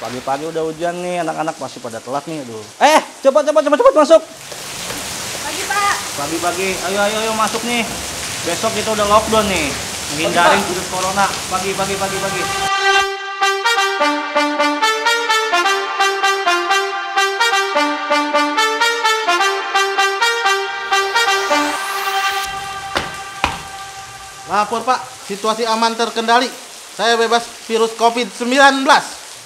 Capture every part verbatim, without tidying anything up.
Pagi-pagi udah hujan nih, anak-anak masih pada telat nih, aduh. Eh, cepat cepat cepat cepat masuk. Pagi, Pak. Pagi-pagi, ayo ayo ayo masuk nih. Besok kita udah lockdown nih, menghindarin virus corona. Pagi pagi pagi pagi. Lapor Pak, situasi aman terkendali. Saya bebas virus covid sembilan belas.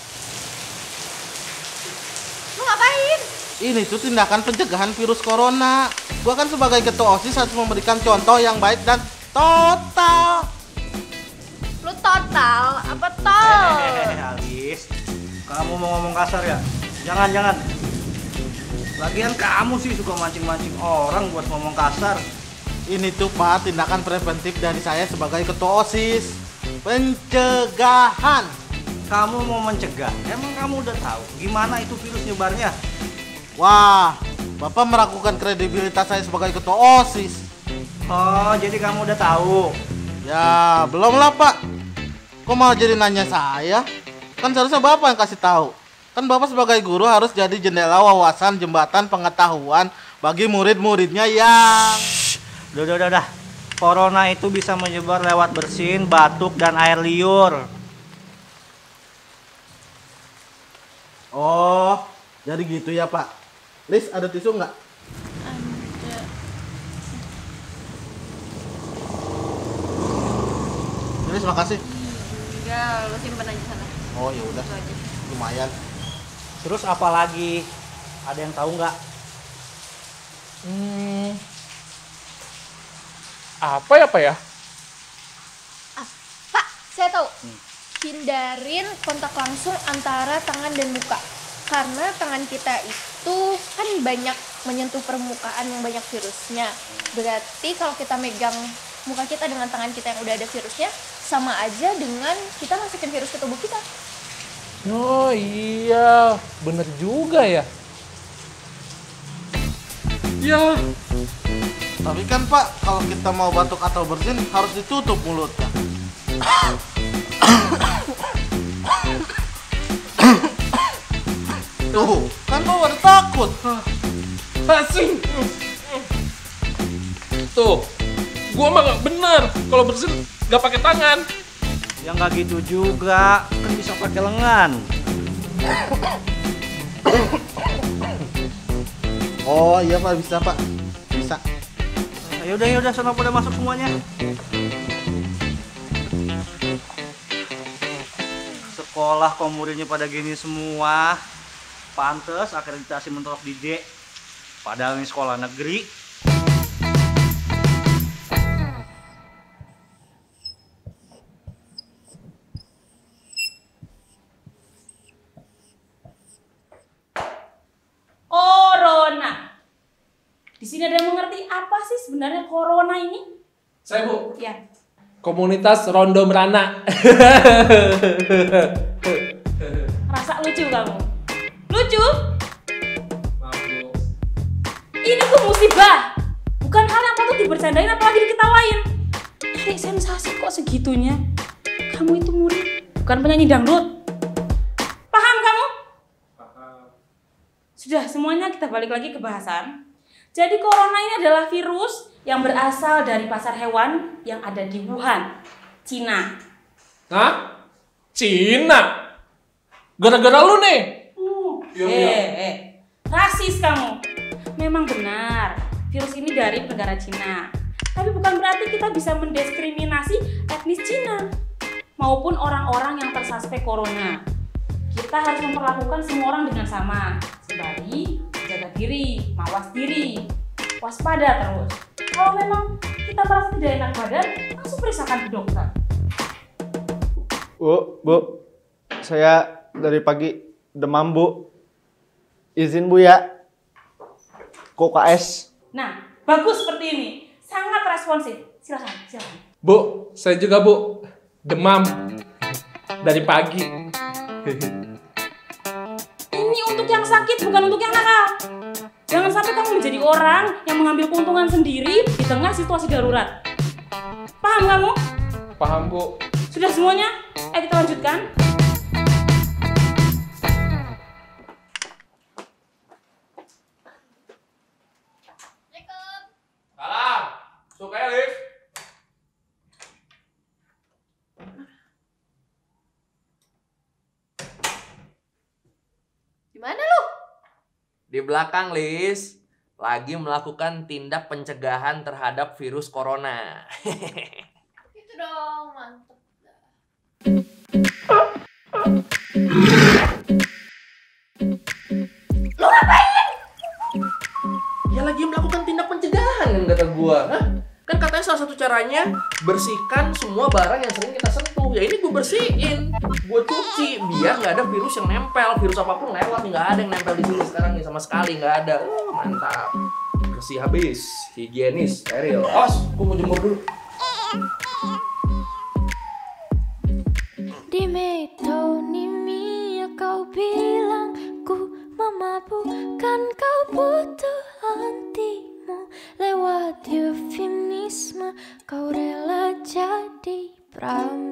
Lu ngapain? Ini tuh tindakan pencegahan virus corona. Gua kan sebagai ketua OSIS harus memberikan contoh yang baik dan total. Lu total apa tol? Hehehe, Alis. Kamu mau ngomong kasar ya? Jangan jangan. Lagian kamu sih suka mancing-mancing orang buat ngomong kasar. Ini tuh Pak, tindakan preventif dari saya sebagai ketua OSIS. Pencegahan. Kamu mau mencegah? Emang kamu udah tahu gimana itu virus nyebarnya? Wah, Bapak meragukan kredibilitas saya sebagai ketua OSIS. Oh, jadi kamu udah tahu? Ya, belum lah Pak. Kok malah jadi nanya saya? Kan seharusnya Bapak yang kasih tahu. Kan Bapak sebagai guru harus jadi jendela wawasan, jembatan pengetahuan bagi murid-muridnya yang... Udah, udah, udah, udah. Corona itu bisa menyebar lewat bersin, batuk, dan air liur. Oh, jadi gitu ya Pak. Lis, ada tisu nggak? Ada. Lis, makasih. Enggak, lu simpen aja sana. Oh ya udah, Itu aja. lumayan. Terus apa lagi? Ada yang tahu nggak? Hmm, apa ya Pak ya? Ah, Pak, saya tahu. Hindarin kontak langsung antara tangan dan muka. Karena tangan kita itu kan banyak menyentuh permukaan yang banyak virusnya. Berarti kalau kita megang muka kita dengan tangan kita yang udah ada virusnya, sama aja dengan kita masukin virus ke tubuh kita. Oh iya, bener juga ya. Ya, Tapi kan Pak, kalau kita mau batuk atau bersin harus ditutup mulutnya. Tuh, kan Bapak udah takut. asing. Tuh, gua mah nggak bener. Kalau bersin nggak pakai tangan. Ya nggak gitu juga, kan bisa pakai lengan. Oh iya Pak, bisa Pak. Bisa. Ya udah ya udah, sana pada masuk semuanya. Sekolah kok muridnya pada gini semua. Pantes akreditasi mentok di D. Padahal ini sekolah negeri. Corona. Di sini ada yang mengerti apa sih sebenarnya corona ini? Saya Bu, Ya. komunitas Rondo Merana. Rasa lucu kamu. Lucu? Maaf Bu. Ini tuh musibah. Bukan hal yang patut dibercandain apalagi diketawain. Cari sensasi kok segitunya. Kamu itu murid, bukan penyanyi dangdut. Paham kamu? Paham. Sudah, semuanya kita balik lagi ke bahasan. Jadi corona ini adalah virus yang berasal dari pasar hewan yang ada di Wuhan, Cina. Hah? Cina? Gara-gara lu nih? Uh, Iya, eh, iya. eh, rasis kamu. Memang benar, virus ini dari negara Cina. Tapi bukan berarti kita bisa mendiskriminasi etnis Cina maupun orang-orang yang tersuspek corona. Kita harus memperlakukan semua orang dengan sama. Sembari jaga diri, mawas diri, waspada terus. Kalau memang kita merasa tidak enak badan, langsung periksakan ke dokter. Bu, Bu, saya dari pagi demam Bu. Izin Bu ya. K K S. Nah, bagus seperti ini. Sangat responsif. Silakan, silakan. Bu, saya juga Bu. Demam. Dari pagi. Ini untuk yang sakit, bukan untuk yang nakal. Jangan sampai kamu menjadi orang yang mengambil keuntungan sendiri di tengah situasi darurat. Paham kamu? Paham Bu. Sudah semuanya? Eh, kita lanjutkan. Di belakang, Lis. Lagi melakukan tindak pencegahan terhadap virus corona. Itu dong, mantep. Lo ngapain? Ya lagi melakukan tindak pencegahan kan kata gua. Hah? Kan katanya salah satu caranya bersihkan semua barang yang sering kita sentuh. Ya ini gue bersihin, gue cuci biar nggak ada virus yang nempel. Virus apapun lewat, nggak ada yang nempel di sini sekarang nih sama sekali nggak ada. Oh, mantap, bersih habis, higienis, steril. Os, gue mau jemur dulu. Di metonimia kau bilang ku memabukkan, kau butuh hatimu. Lewat eufemisme kau rela jadi pram